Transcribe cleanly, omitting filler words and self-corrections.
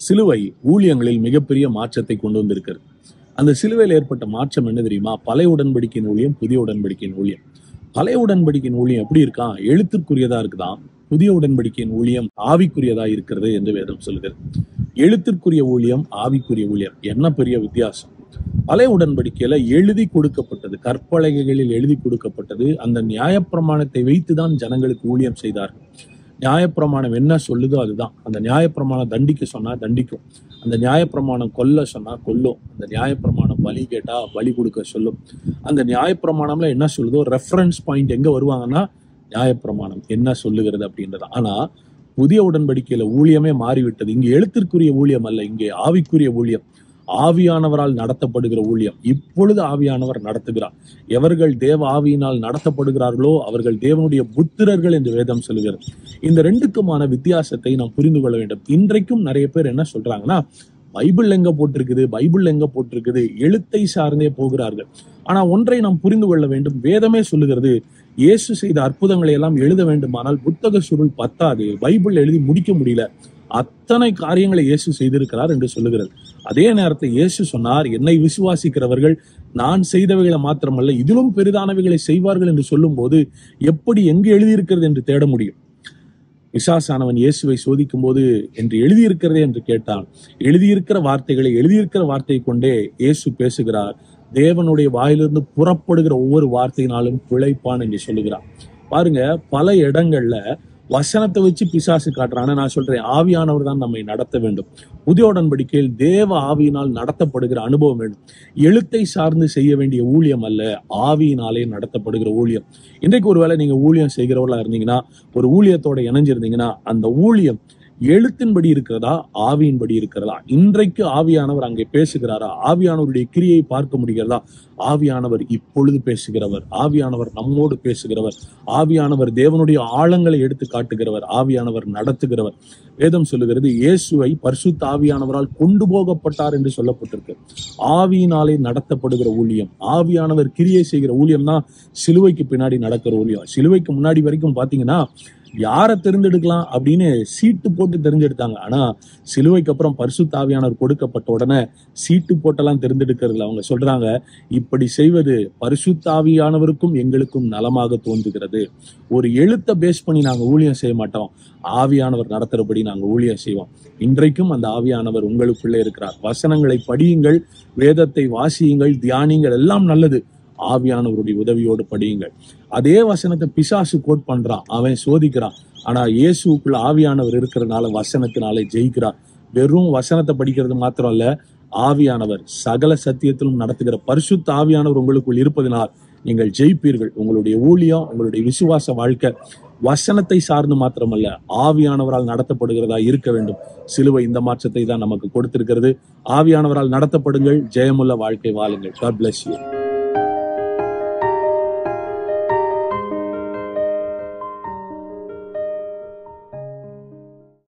சிலுவை ஊழியங்களில் மிகப்பெரிய மாற்றத்தை கொண்டு வந்திருக்கிறது. அந்த சிலுவையில் ஏற்பட்ட மாற்றம் என்ன தெரியுமா? பழைய உடன்படிக்கையின் ஊழியம், புதிய உடன்படிக்கையின் ஊழியம். பழைய உடன்படிக்கையின் ஊழியம் எப்படி இருக்கான்? எழுத்திற்குரியதா இருக்குதான். புதிய உடன்படிக்கையின் ஊழியம் ஆவிக்குரியதா இருக்கிறது என்று வேதம் சொல்கிறது. எழுத்திற்குரிய ஊழியம், ஆவிக்குரிய ஊழியம், என்ன பெரிய வித்தியாசம்! பழைய உடன்படிக்கையில எழுதி கொடுக்கப்பட்டது, கற்பலகைகளில் எழுதி கொடுக்கப்பட்டது. அந்த நியாயப்பிரமாணத்தை வைத்துதான் ஜனங்களுக்கு ஊழியம் செய்தார்கள். நியாயப்பிரமாணம் என்ன சொல்லுதோ அதுதான். அந்த நியாயப்பிரமாணம் தண்டிக்க சொன்னா தண்டிக்கும், அந்த நியாயப்பிரமாணம் கொல்ல சொன்னா கொல்லும், அந்த நியாயப்பிரமாணம் பலி கேட்டா பலி கொடுக்க சொல்லும். அந்த நியாயப்பிரமாணம்ல என்ன சொல்லுதோ ரெஃபரன்ஸ் பாயிண்ட் எங்க வருவாங்கன்னா நியாயப்பிரமாணம் என்ன சொல்லுகிறது அப்படின்றது. ஆனா புதிய உடன்படிக்கையில ஊழியமே மாறிவிட்டது. இங்கே எழுத்திற்குரிய ஊழியம் அல்ல, இங்கே ஆவிக்குரிய ஊழியம், ஆவியானவரால் நடத்தப்படுகிற ஊழியம். இப்பொழுது ஆவியானவர் நடத்துகிறார். எவர்கள் தேவ ஆவியினால் நடத்தப்படுகிறார்களோ அவர்கள் தேவனுடைய புத்திரர்கள் என்று வேதம் சொல்லுகிறது. இந்த ரெண்டுக்குமான வித்தியாசத்தை நாம் புரிந்து கொள்ள வேண்டும். இன்றைக்கும் நிறைய பேர் என்ன சொல்றாங்கன்னா, பைபிள் எங்க போட்டிருக்குது, பைபிள் எங்க போட்டிருக்குது, எழுத்தை சார்ந்தே போகிறார்கள். ஆனா ஒன்றை நாம் புரிந்து கொள்ள வேண்டும். வேதமே சொல்லுகிறது, இயேசு செய்த அற்புதங்களை எல்லாம் எழுத வேண்டுமானால் புத்தக சுருள் பத்தாது, பைபிள் எழுதி முடிக்க முடியல. அத்தனை காரியங்களை இயேசு செய்திருக்கிறார் என்று சொல்லுகிறது. அதே நேரத்தில் இயேசு சொன்னார், என்னை விசுவாசிக்கிறவர்கள் நான் செய்தவைகளை மாத்திரமல்ல இதிலும் பெரிதானவைகளை செய்வார்கள் என்று சொல்லும் போது எப்படி எங்கு எழுதியிருக்கிறது என்று தேட முடியும். பிசாசானவன் இயேசுவை சோதிக்கும் போது என்று எழுதியிருக்கிறதே என்று கேட்டான். எழுதியிருக்கிற வார்த்தையை கொண்டே இயேசு பேசுகிறார். தேவனுடைய வாயிலிருந்து புறப்படுகிற ஒவ்வொரு வார்த்தையினாலும் பிழைப்பான் என்று சொல்லுகிறார். பாருங்க, பல இடங்கள்ல வசனத்தை வச்சு பிசாசு காட்டுறான். நான் சொல்றேன், ஆவியானவர் தான் நம்மை நடத்த வேண்டும். புதிய உடன்படிக்கையில் தேவ ஆவியினால் நடத்தப்படுகிற அனுபவம் வேண்டும். எழுத்தை சார்ந்து செய்ய வேண்டிய ஊழியம் அல்ல, ஆவியினாலே நடத்தப்படுகிற ஊழியம். இன்றைக்கு ஒருவேளை நீங்க ஊழியம் செய்கிறவர்களா இருந்தீங்கன்னா, ஒரு ஊழியத்தோட இணைஞ்சிருந்தீங்கன்னா, அந்த ஊழியம் எழுத்தின்படி இருக்கிறதா, ஆவியின்படி இருக்கிறதா? இன்றைக்கு ஆவியானவர் அங்கே பேசுகிறாரா? ஆவியானவருடைய கிரியை பார்க்க முடிகிறதா? ஆவியானவர் இப்பொழுது பேசுகிறவர், ஆவியானவர் நம்மோடு பேசுகிறவர், ஆவியானவர் தேவனுடைய ஆழங்களை எடுத்து காட்டுகிறவர், ஆவியானவர் நடத்துகிறவர். வேதம் சொல்லுகிறது, இயேசுவை பரிசுத்த ஆவியானவரால் கொண்டு போகப்பட்டார் என்று சொல்லப்பட்டிருக்கு. ஆவியினாலே நடத்தப்படுகிற ஊழியம், ஆவியானவர் கிரியை செய்கிற ஊழியம் தான் சிலுவைக்கு பின்னாடி நடக்கிற ஊழியம். சிலுவைக்கு முன்னாடி வரைக்கும் பாத்தீங்கன்னா யாரை தெரிந்தெடுக்கலாம் அப்படின்னு சீட்டு போட்டு தெரிஞ்செடுத்தாங்க. ஆனா சிலுவைக்கு அப்புறம் பரிசுத்த ஆவியானவர் கொடுக்கப்பட்ட உடனே சீட்டு போட்டெல்லாம் தெரிந்தெடுக்கிறதுல அவங்க சொல்றாங்க, இப்படி செய்வது பரிசுத்த ஆவியானவருக்கும் எங்களுக்கும் நலமாக தோன்றுகிறது. ஒரு எழுத்தை பேஸ் பண்ணி நாங்க ஊழியம் செய்ய மாட்டோம், ஆவியானவர் நடத்துறபடி நாங்க ஊழியம் செய்வோம். இன்றைக்கும் அந்த ஆவியானவர் உங்களுக்குள்ளே இருக்கிறார். வசனங்களை படியுங்கள், வேதத்தை வாசியுங்கள், தியானிங்கள், எல்லாம் நல்லது. ஆவியானவருடைய உதவியோடு படியுங்கள். அதே வசனத்தை பிசாசு கோட் பண்றான், அவன் சோதிக்கிறான். ஆனா இயேசுக்குள்ள ஆவியானவர் இருக்கிறதுனால வசனத்தினாலே ஜெயிக்கிறார். வெறும் வசனத்தை படிக்கிறது மாத்திரம் இல்ல, ஆவியானவர் சகல சத்தியத்திலும் நடத்துகிற பரிசுத்த ஆவியானவர் உங்களுக்குள் இருப்பதனால் நீங்கள் ஜெயிப்பீர்கள். உங்களுடைய ஊழியம், உங்களுடைய விசுவாச வாழ்க்கை வசனத்தை சார்ந்து மாத்திரமல்ல, ஆவியானவரால் நடத்தப்படுகிறதா இருக்க வேண்டும். சிலுவை இந்த மாற்றத்தை தான் நமக்கு கொடுத்திருக்கிறது. ஆவியானவரால் நடத்தப்படுங்கள், ஜெயமுள்ள வாழ்க்கை வாழுங்கள். God bless you.